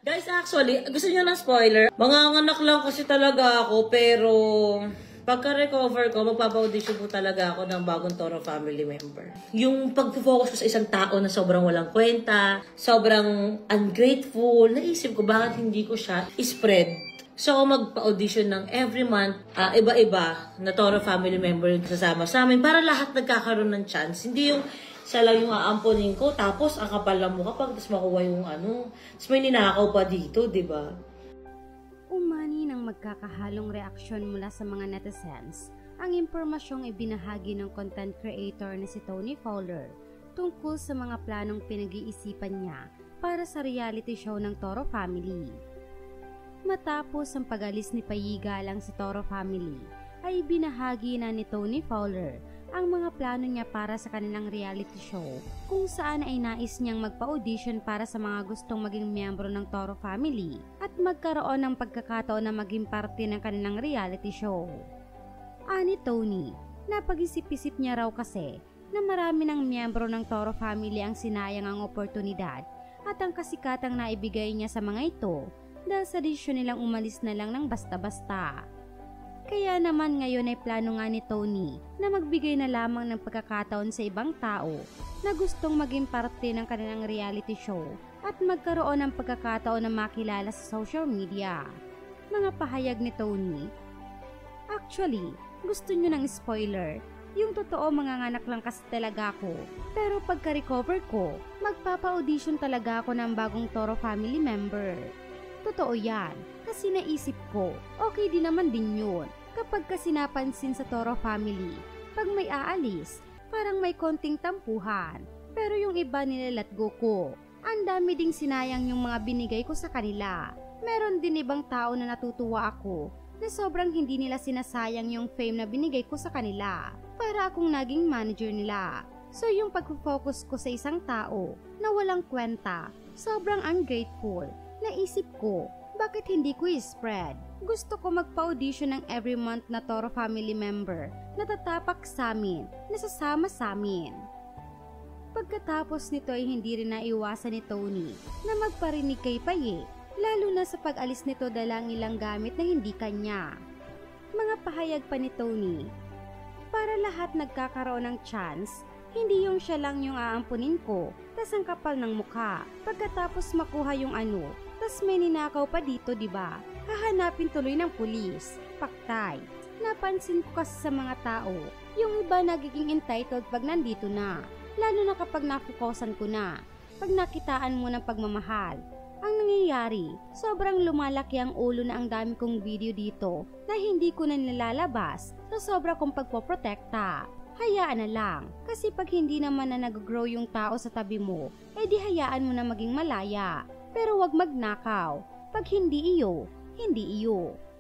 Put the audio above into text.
Guys, actually, gusto niyo ng spoiler? Manganganak lang kasi talaga ako, pero pagka-recover ko, magpapa-audition po talaga ako ng bagong Toro family member. Yung pag-focus ko sa isang tao na sobrang walang kwenta, sobrang ungrateful, naisip ko bakit hindi ko siya spread. So, magpa-audition ng every month, iba-iba na Toro family member yung kasama sa amin para lahat nagkakaroon ng chance. Hindi yung siya lang yung aamponin ko, tapos ang kapal lang mukha pag tapos makuha yung tapos may ninakaw pa dito, di ba? Umani ng magkakahalong reaksyon mula sa mga netizens ang impormasyong ibinahagi ng content creator na si Tony Fowler tungkol sa mga planong pinag-iisipan niya para sa reality show ng Toro Family. Matapos ang pag-alis ni Payiga lang sa Toro Family, ay binahagi na ni Tony Fowler ang mga plano niya para sa kanilang reality show kung saan ay nais niyang magpa-audition para sa mga gustong maging miyembro ng Toro Family at magkaroon ng pagkakataon na maging parte ng kanilang reality show. Ani Tony, napag-isip-isip niya raw kasi na marami ng miyembro ng Toro Family ang sinayang ang oportunidad at ang kasikatang naibigay niya sa mga ito dahil sa desisyon nilang umalis na lang ng basta-basta. Kaya naman ngayon ay plano nga ni Tony na magbigay na lamang ng pagkakataon sa ibang tao na gustong maging parte ng kanilang reality show at magkaroon ng pagkakataon na makilala sa social media. Mga pahayag ni Tony. Actually, gusto nyo ng spoiler. Yung totoo, manganganak lang kasi talaga ako. Pero pagka-recover ko, magpapa-audition talaga ako ng bagong Toro family member. Totoo yan, kasi naisip ko, okay din naman din yun. Kapag kasi napansin sa Toro family, pag may aalis, parang may konting tampuhan. Pero yung iba nilalat go ko. Ang dami ding sinayang yung mga binigay ko sa kanila. Meron din ibang tao na natutuwa ako na sobrang hindi nila sinasayang yung fame na binigay ko sa kanila para akong naging manager nila. So yung pag-focus ko sa isang tao na walang kwenta, sobrang ungrateful. Naisip ko, bakit hindi ko i-spread? Gusto ko magpa-audition ng every month na Toro family member na tatapak sa amin, na sasama sa amin. Pagkatapos nito ay hindi rin naiwasan ni Tony na magparinig kay Paye, lalo na sa pag-alis nito dala ang ilang gamit na hindi kanya. Mga pahayag pa ni Tony, para lahat nagkakaroon ng chance, hindi yung siya lang yung aampunin ko, tas ang kapal ng mukha, pagkatapos makuha yung tas may ninakaw pa dito, diba? Hahanapin tuloy ng pulis. Paktay. Napansin ko kasi sa mga tao, yung iba nagiging entitled pag nandito na. Lalo na kapag nafukosan ko na. Pag nakitaan mo ng pagmamahal. Ang nangyayari, sobrang lumalaki ang ulo na ang dami kong video dito na hindi ko na nilalabas sa sobra kong pagpoprotekta. Hayaan na lang, kasi pag hindi naman na nag-grow yung tao sa tabi mo, di hayaan mo na maging malaya. Pero wag magnakaw. Pag hindi iyo, hindi iyo.